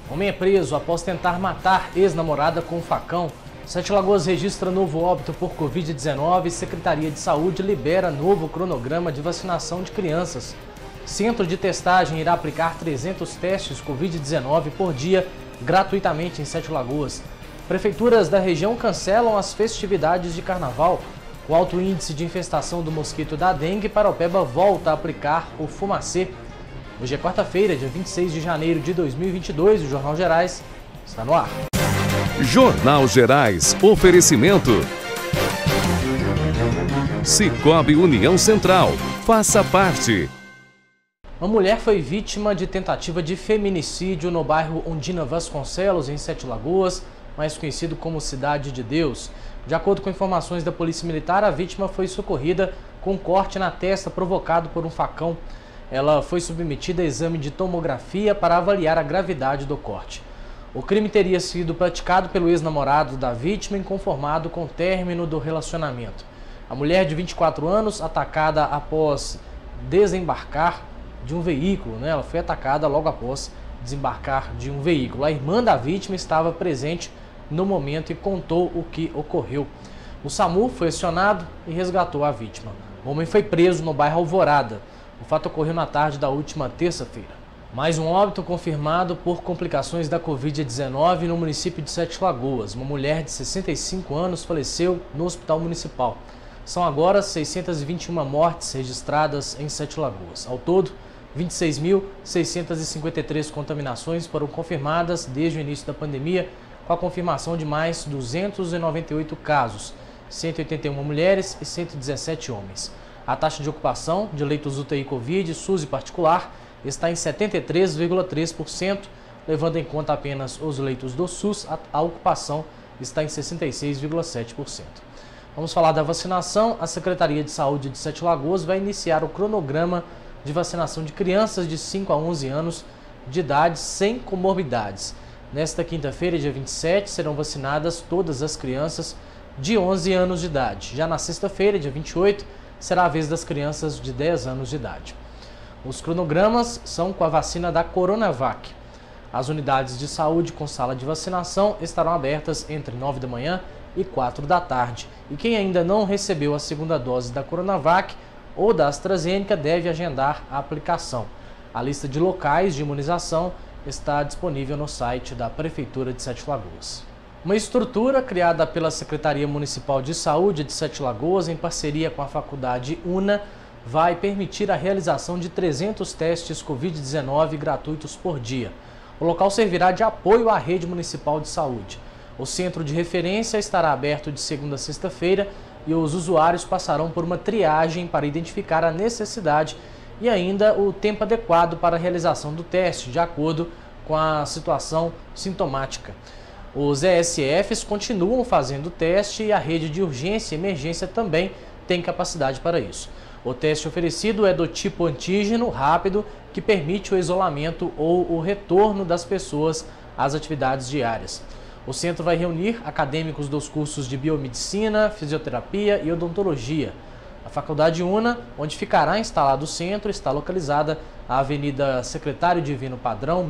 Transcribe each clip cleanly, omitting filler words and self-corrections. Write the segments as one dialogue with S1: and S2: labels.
S1: Homem é preso após tentar matar ex-namorada com um facão. Sete Lagoas registra novo óbito por Covid-19 e Secretaria de Saúde libera novo cronograma de vacinação de crianças. Centro de testagem irá aplicar 300 testes Covid-19 por dia gratuitamente em Sete Lagoas. Prefeituras da região cancelam as festividades de carnaval. O alto índice de infestação do mosquito da dengue, Paraupeba volta a aplicar o fumacê. Hoje é quarta-feira, dia 26 de janeiro de 2022, o Jornal Gerais está no ar.
S2: Jornal Gerais, oferecimento Sicoob União Central, faça parte.
S1: Uma mulher foi vítima de tentativa de feminicídio no bairro Ondina Vasconcelos, em Sete Lagoas, mais conhecido como Cidade de Deus. De acordo com informações da Polícia Militar, a vítima foi socorrida com um corte na testa provocado por um facão. Ela foi submetida a exame de tomografia para avaliar a gravidade do corte. O crime teria sido praticado pelo ex-namorado da vítima, inconformado com o término do relacionamento. A mulher de 24 anos, atacada após desembarcar de um veículo, ela foi atacada logo após desembarcar de um veículo. A irmã da vítima estava presente no momento e contou o que ocorreu. O SAMU foi acionado e resgatou a vítima. O homem foi preso no bairro Alvorada. O fato ocorreu na tarde da última terça-feira. Mais um óbito confirmado por complicações da Covid-19 no município de Sete Lagoas. Uma mulher de 65 anos faleceu no hospital municipal. São agora 621 mortes registradas em Sete Lagoas. Ao todo, 26.653 contaminações foram confirmadas desde o início da pandemia, com a confirmação de mais 298 casos, 181 mulheres e 117 homens. A taxa de ocupação de leitos UTI Covid, SUS e particular está em 73,3%, levando em conta apenas os leitos do SUS, a ocupação está em 66,7%. Vamos falar da vacinação. A Secretaria de Saúde de Sete Lagoas vai iniciar o cronograma de vacinação de crianças de 5 a 11 anos de idade sem comorbidades. Nesta quinta-feira, dia 27, serão vacinadas todas as crianças de 11 anos de idade. Já na sexta-feira, dia 28, será a vez das crianças de 10 anos de idade. Os cronogramas são com a vacina da Coronavac. As unidades de saúde com sala de vacinação estarão abertas entre 9 da manhã e 4 da tarde. E quem ainda não recebeu a segunda dose da Coronavac ou da AstraZeneca deve agendar a aplicação. A lista de locais de imunização está disponível no site da Prefeitura de Sete Lagoas. Uma estrutura criada pela Secretaria Municipal de Saúde de Sete Lagoas, em parceria com a Faculdade UNA, vai permitir a realização de 300 testes Covid-19 gratuitos por dia. O local servirá de apoio à rede municipal de saúde. O centro de referência estará aberto de segunda a sexta-feira e os usuários passarão por uma triagem para identificar a necessidade e ainda o tempo adequado para a realização do teste, de acordo com a situação sintomática. Os ESFs continuam fazendo o teste e a rede de urgência e emergência também tem capacidade para isso. O teste oferecido é do tipo antígeno rápido, que permite o isolamento ou o retorno das pessoas às atividades diárias. O centro vai reunir acadêmicos dos cursos de biomedicina, fisioterapia e odontologia. A Faculdade UNA, onde ficará instalado o centro, está localizada na Avenida Secretário Divino Padrão,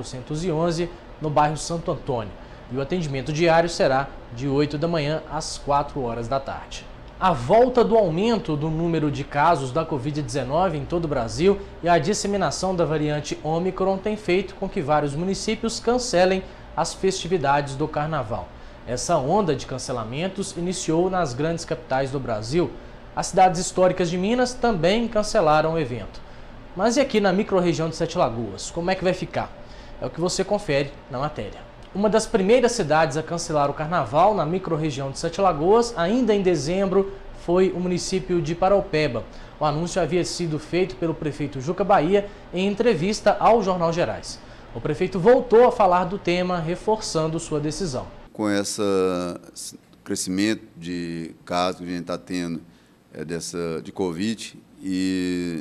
S1: 1411, no bairro Santo Antônio. E o atendimento diário será de 8 da manhã às 4 horas da tarde. A volta do aumento do número de casos da Covid-19 em todo o Brasil e a disseminação da variante Ômicron tem feito com que vários municípios cancelem as festividades do Carnaval. Essa onda de cancelamentos iniciou nas grandes capitais do Brasil. As cidades históricas de Minas também cancelaram o evento. Mas e aqui na microrregião de Sete Lagoas, como é que vai ficar? É o que você confere na matéria. Uma das primeiras cidades a cancelar o carnaval na microrregião de Sete Lagoas, ainda em dezembro, foi o município de Paraupeba. O anúncio havia sido feito pelo prefeito Juca Bahia em entrevista ao Jornal Gerais. O prefeito voltou a falar do tema, reforçando sua decisão.
S3: Com esse crescimento de casos que a gente está tendo de Covid e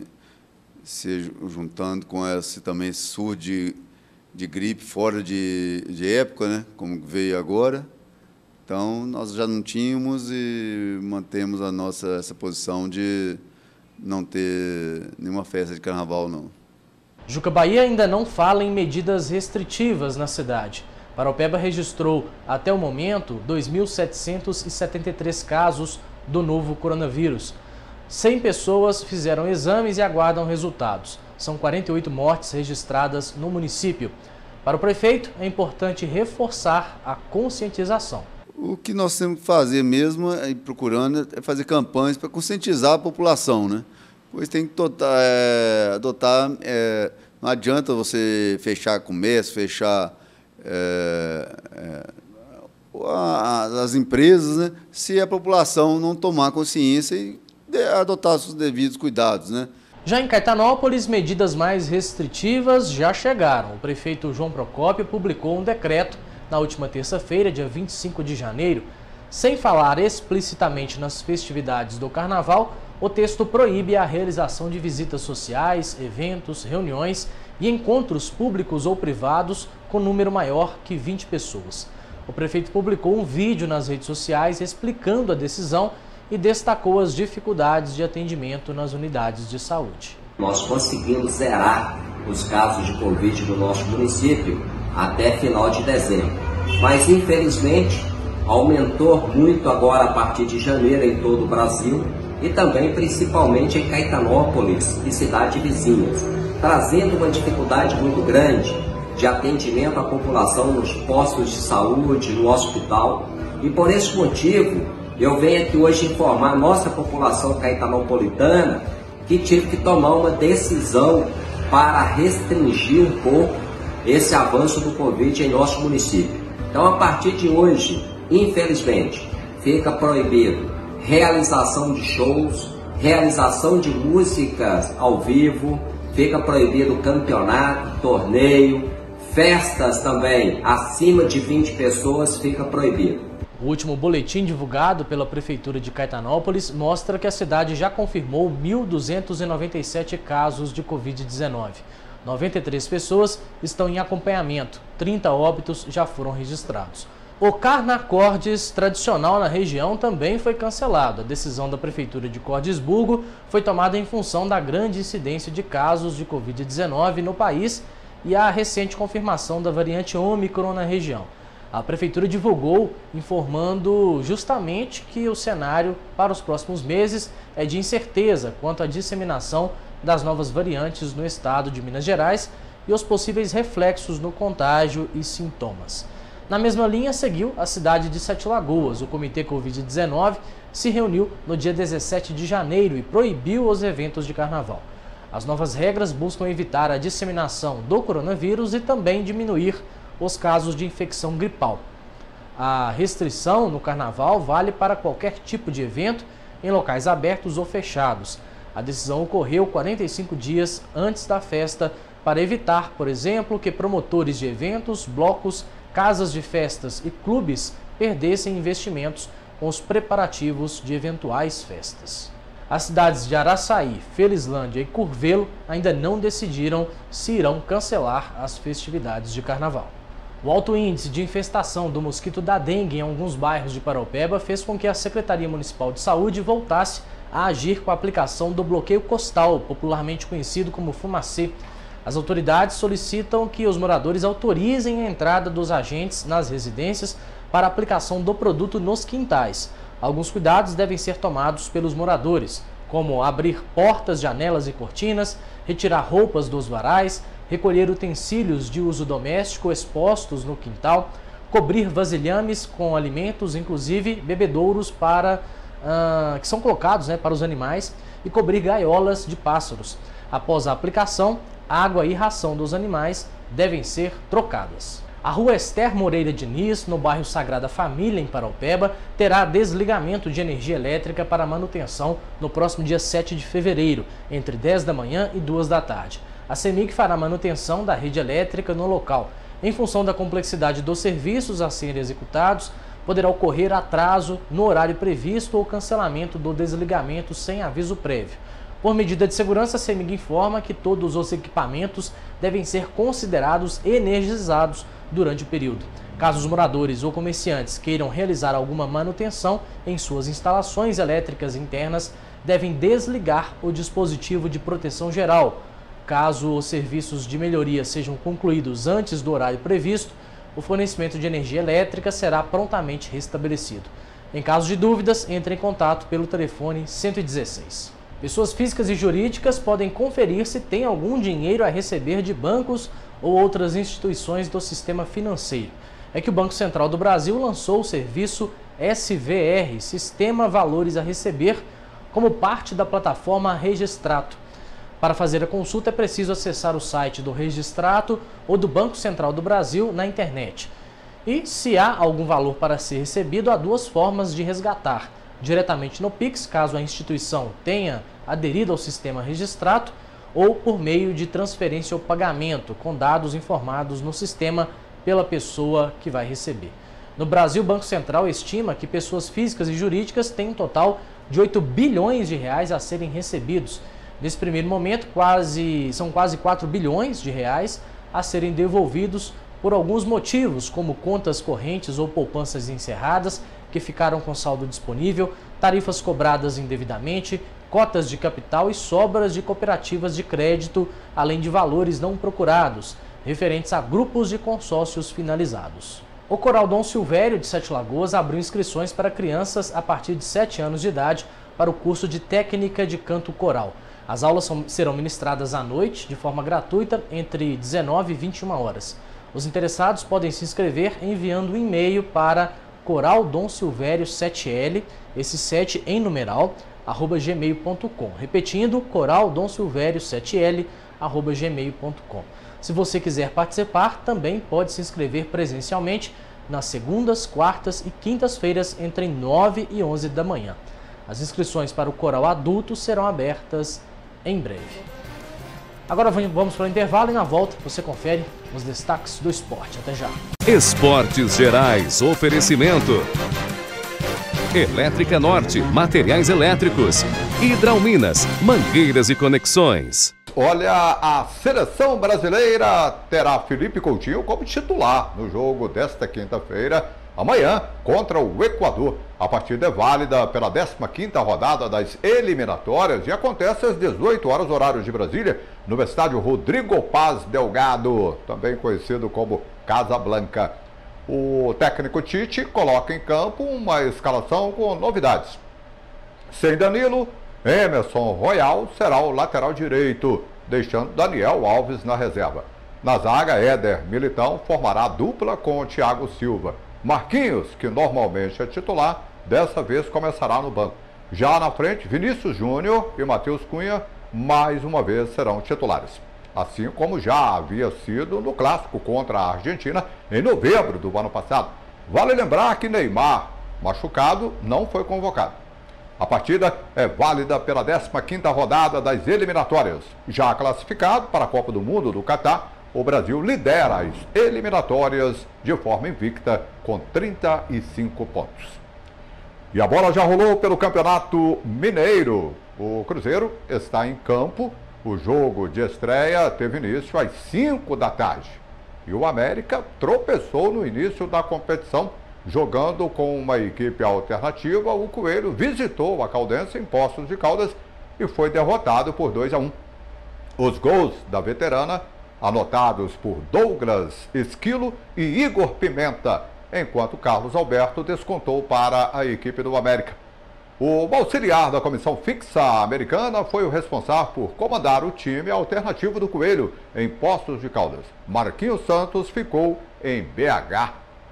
S3: se juntando com esse também surge de gripe fora de época, né, como veio agora. Então, nós já não tínhamos e mantemos essa posição de não ter nenhuma festa de carnaval, não.
S1: Juca Bahia ainda não fala em medidas restritivas na cidade. Paraupeba registrou, até o momento, 2.773 casos do novo coronavírus. 100 pessoas fizeram exames e aguardam resultados. São 48 mortes registradas no município. Para o prefeito, é importante reforçar a conscientização.
S3: O que nós temos que fazer mesmo, procurando, é fazer campanhas para conscientizar a população, né? Pois tem que adotar, não adianta você fechar comércio, fechar as empresas, né, se a população não tomar consciência e adotar os devidos cuidados, né?
S1: Já em Caetanópolis, medidas mais restritivas já chegaram. O prefeito João Procópio publicou um decreto na última terça-feira, dia 25 de janeiro. Sem falar explicitamente nas festividades do Carnaval, o texto proíbe a realização de visitas sociais, eventos, reuniões e encontros públicos ou privados com número maior que 20 pessoas. O prefeito publicou um vídeo nas redes sociais explicando a decisão e destacou as dificuldades de atendimento nas unidades de saúde.
S4: Nós conseguimos zerar os casos de Covid no nosso município até final de dezembro, mas infelizmente aumentou muito agora a partir de janeiro em todo o Brasil e também principalmente em Caetanópolis e cidades vizinhas, trazendo uma dificuldade muito grande de atendimento à população nos postos de saúde, no hospital. E por esse motivo, eu venho aqui hoje informar a nossa população caetanopolitana que tive que tomar uma decisão para restringir um pouco esse avanço do Covid em nosso município. Então, a partir de hoje, infelizmente, fica proibido realização de shows, realização de músicas ao vivo, fica proibido campeonato, torneio, festas também acima de 20 pessoas fica proibido.
S1: O último boletim divulgado pela Prefeitura de Caetanópolis mostra que a cidade já confirmou 1.297 casos de Covid-19. 93 pessoas estão em acompanhamento, 30 óbitos já foram registrados. O Carnacordes tradicional na região também foi cancelado. A decisão da Prefeitura de Cordisburgo foi tomada em função da grande incidência de casos de Covid-19 no país e a recente confirmação da variante Ômicron na região. A Prefeitura divulgou informando justamente que o cenário para os próximos meses é de incerteza quanto à disseminação das novas variantes no estado de Minas Gerais e os possíveis reflexos no contágio e sintomas. Na mesma linha seguiu a cidade de Sete Lagoas. O Comitê Covid-19 se reuniu no dia 17 de janeiro e proibiu os eventos de carnaval. As novas regras buscam evitar a disseminação do coronavírus e também diminuir os casos de infecção gripal. A restrição no carnaval vale para qualquer tipo de evento em locais abertos ou fechados. A decisão ocorreu 45 dias antes da festa para evitar, por exemplo, que promotores de eventos, blocos, casas de festas e clubes perdessem investimentos com os preparativos de eventuais festas. As cidades de Araçaí, Felizlândia e Curvelo ainda não decidiram se irão cancelar as festividades de carnaval. O alto índice de infestação do mosquito da dengue em alguns bairros de Paraupeba fez com que a Secretaria Municipal de Saúde voltasse a agir com a aplicação do bloqueio costal, popularmente conhecido como fumacê. As autoridades solicitam que os moradores autorizem a entrada dos agentes nas residências para a aplicação do produto nos quintais. Alguns cuidados devem ser tomados pelos moradores, como abrir portas, janelas e cortinas, retirar roupas dos varais, recolher utensílios de uso doméstico expostos no quintal, cobrir vasilhames com alimentos, inclusive bebedouros que são colocados para os animais, e cobrir gaiolas de pássaros. Após a aplicação, água e ração dos animais devem ser trocadas. A rua Esther Moreira Diniz, no bairro Sagrada Família, em Paraupeba, terá desligamento de energia elétrica para manutenção no próximo dia 7 de fevereiro, entre 10 da manhã e 2 da tarde. A CEMIG fará manutenção da rede elétrica no local. Em função da complexidade dos serviços a serem executados, poderá ocorrer atraso no horário previsto ou cancelamento do desligamento sem aviso prévio. Por medida de segurança, a CEMIG informa que todos os equipamentos devem ser considerados energizados durante o período. Caso os moradores ou comerciantes queiram realizar alguma manutenção em suas instalações elétricas internas, devem desligar o dispositivo de proteção geral, Caso os serviços de melhoria sejam concluídos antes do horário previsto, o fornecimento de energia elétrica será prontamente restabelecido. Em caso de dúvidas, entre em contato pelo telefone 116. Pessoas físicas e jurídicas podem conferir se tem algum dinheiro a receber de bancos ou outras instituições do sistema financeiro. É que o Banco Central do Brasil lançou o serviço SVR, Sistema Valores a Receber, como parte da plataforma Registrato. Para fazer a consulta é preciso acessar o site do Registrato ou do Banco Central do Brasil na internet. E, se há algum valor para ser recebido, há duas formas de resgatar: diretamente no Pix, caso a instituição tenha aderido ao sistema Registrato, ou por meio de transferência ou pagamento, com dados informados no sistema pela pessoa que vai receber. No Brasil, o Banco Central estima que pessoas físicas e jurídicas têm um total de 8 bilhões de reais a serem recebidos. Nesse primeiro momento, são quase 4 bilhões de reais a serem devolvidos por alguns motivos, como contas correntes ou poupanças encerradas que ficaram com saldo disponível, tarifas cobradas indevidamente, cotas de capital e sobras de cooperativas de crédito, além de valores não procurados, referentes a grupos de consórcios finalizados. O Coral Dom Silvério de Sete Lagoas abriu inscrições para crianças a partir de 7 anos de idade para o curso de técnica de canto coral. As aulas serão ministradas à noite, de forma gratuita, entre 19 e 21 horas. Os interessados podem se inscrever enviando um e-mail para coraldomsilvério7l, esse 7 em numeral, @gmail.com. Repetindo, coraldomsilvério7l, @gmail.com. Se você quiser participar, também pode se inscrever presencialmente nas segundas, quartas e quintas-feiras entre 9 e 11 da manhã. As inscrições para o coral adulto serão abertas em breve. Agora vamos para o intervalo e na volta você confere os destaques do esporte. Até já.
S2: Esportes Gerais, oferecimento. Elétrica Norte, materiais elétricos. Hidrauminas, mangueiras e conexões.
S5: Olha, a seleção brasileira terá Felipe Coutinho como titular no jogo desta quinta-feira, amanhã, contra o Equador. A partida é válida pela 15ª rodada das eliminatórias e acontece às 18 horas, horário de Brasília, no estádio Rodrigo Paz Delgado, também conhecido como Casablanca. O técnico Tite coloca em campo uma escalação com novidades. Sem Danilo, Emerson Royal será o lateral direito, deixando Daniel Alves na reserva. Na zaga, Éder Militão formará a dupla com o Thiago Silva. Marquinhos, que normalmente é titular, dessa vez começará no banco. Já na frente, Vinícius Júnior e Matheus Cunha, mais uma vez, serão titulares. Assim como já havia sido no clássico contra a Argentina, em novembro do ano passado. Vale lembrar que Neymar, machucado, não foi convocado. A partida é válida pela 15ª rodada das eliminatórias. Já classificado para a Copa do Mundo do Catar, o Brasil lidera as eliminatórias de forma invicta com 35 pontos. E a bola já rolou pelo Campeonato Mineiro. O Cruzeiro está em campo. O jogo de estreia teve início às 5 da tarde. E o América tropeçou no início da competição, jogando com uma equipe alternativa. O Coelho visitou a Caldense em Poços de Caldas e foi derrotado por 2-1. Os gols da veterana, anotados por Douglas Esquilo e Igor Pimenta, enquanto Carlos Alberto descontou para a equipe do América. O auxiliar da comissão fixa americana foi o responsável por comandar o time alternativo do Coelho em Poços de Caldas. Marquinhos Santos ficou em BH,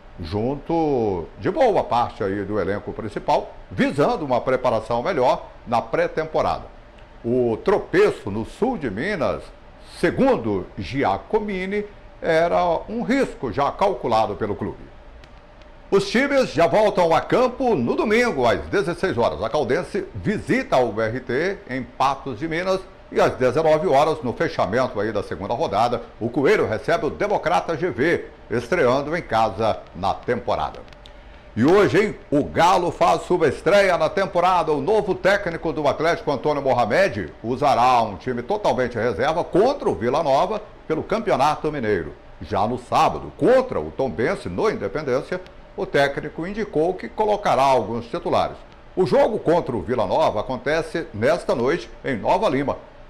S5: junto de boa parte aí do elenco principal, visando uma preparação melhor na pré-temporada. O tropeço no sul de Minas, segundo Giacomini, era um risco já calculado pelo clube. Os times já voltam a campo no domingo, às 16 horas. A Caldense visita o BRT em Patos de Minas e às 19 horas, no fechamento aí da segunda rodada, o Coelho recebe o Democrata GV, estreando em casa na temporada. E hoje, hein, o Galo faz sua estreia na temporada. O novo técnico do Atlético, Antônio Mohamed, usará um time totalmente reserva contra o Vila Nova pelo Campeonato Mineiro. Já no sábado, contra o Tombense no Independência, o técnico indicou que colocará alguns titulares. O jogo contra o Vila Nova acontece nesta noite em Nova Lima.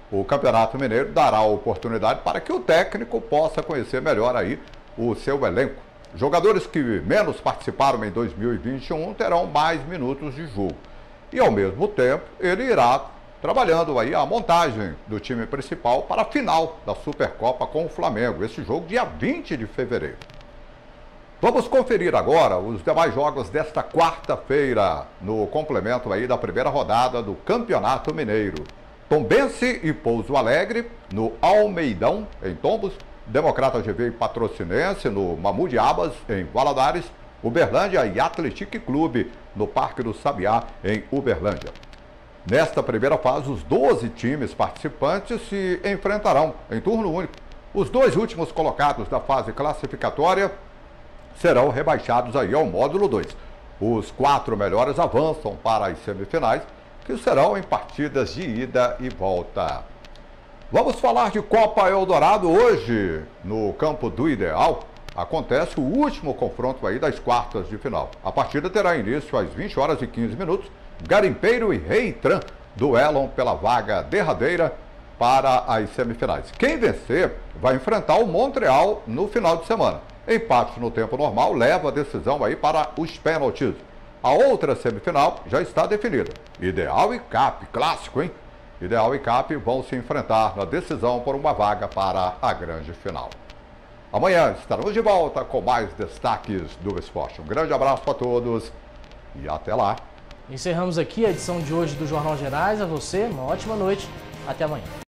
S5: O Campeonato Mineiro dará oportunidade para que o técnico possa conhecer melhor aí o seu elenco. Jogadores que menos participaram em 2021 terão mais minutos de jogo. E ao mesmo tempo, ele irá trabalhando aí a montagem do time principal para a final da Supercopa com o Flamengo. Esse jogo dia 20 de fevereiro. Vamos conferir agora os demais jogos desta quarta-feira, no complemento aí da primeira rodada do Campeonato Mineiro. Tombense e Pouso Alegre, no Almeidão, em Tombos. Democrata GV e Patrocinense, no Mamudiabas, em Valadares. Uberlândia e Atlético Clube, no Parque do Sabiá, em Uberlândia. Nesta primeira fase, os 12 times participantes se enfrentarão em turno único. Os 2 últimos colocados da fase classificatória serão rebaixados aí ao módulo 2. Os 4 melhores avançam para as semifinais, que serão em partidas de ida e volta. Vamos falar de Copa Eldorado hoje, no campo do Ideal. Acontece o último confronto aí das quartas de final. A partida terá início às 20 horas e 15 minutos. Garimpeiro e Reitran duelam pela vaga derradeira para as semifinais. Quem vencer vai enfrentar o Montreal no final de semana. Empate no tempo normal leva a decisão aí para os pênaltis. A outra semifinal já está definida. Ideal e Cap, clássico, hein? Ideal e Cap vão se enfrentar na decisão por uma vaga para a grande final. Amanhã estaremos de volta com mais destaques do esporte. Um grande abraço a todos e até lá.
S1: Encerramos aqui a edição de hoje do Jornal Gerais. A você, uma ótima noite. Até amanhã.